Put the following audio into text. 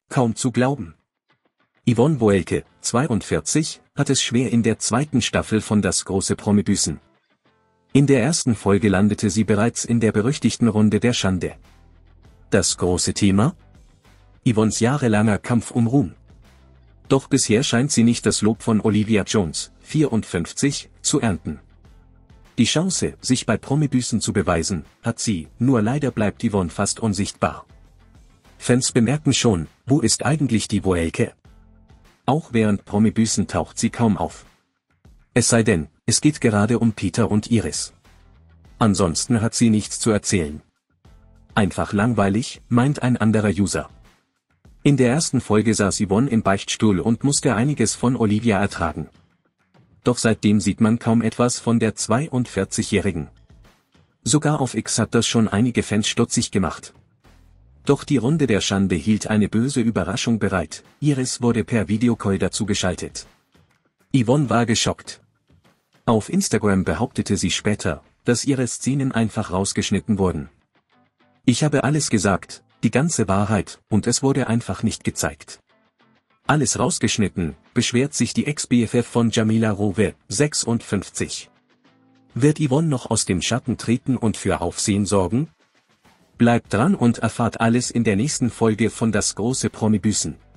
Kaum zu glauben. Yvonne Woelke, 42, hat es schwer in der zweiten Staffel von Das große Promi-Büßen. In der ersten Folge landete sie bereits in der berüchtigten Runde der Schande. Das große Thema? Yvonnes jahrelanger Kampf um Ruhm. Doch bisher scheint sie nicht das Lob von Olivia Jones, 54, zu ernten. Die Chance, sich bei Promi-Büßen zu beweisen, hat sie, nur leider bleibt Yvonne fast unsichtbar. Fans bemerken schon, wo ist eigentlich die Woelke? Auch während Promi-Büßen taucht sie kaum auf. Es sei denn, es geht gerade um Peter und Iris. Ansonsten hat sie nichts zu erzählen. Einfach langweilig, meint ein anderer User. In der ersten Folge saß Yvonne im Beichtstuhl und musste einiges von Olivia ertragen. Doch seitdem sieht man kaum etwas von der 42-Jährigen. Sogar auf X hat das schon einige Fans stutzig gemacht. Doch die Runde der Schande hielt eine böse Überraschung bereit, Iris wurde per Videocall dazu geschaltet. Yvonne war geschockt. Auf Instagram behauptete sie später, dass ihre Szenen einfach rausgeschnitten wurden. Ich habe alles gesagt, die ganze Wahrheit, und es wurde einfach nicht gezeigt. Alles rausgeschnitten, beschwert sich die Ex-BFF von Jamila Rowe, 56. Wird Yvonne noch aus dem Schatten treten und für Aufsehen sorgen? Bleibt dran und erfahrt alles in der nächsten Folge von Das große Promi-Büßen.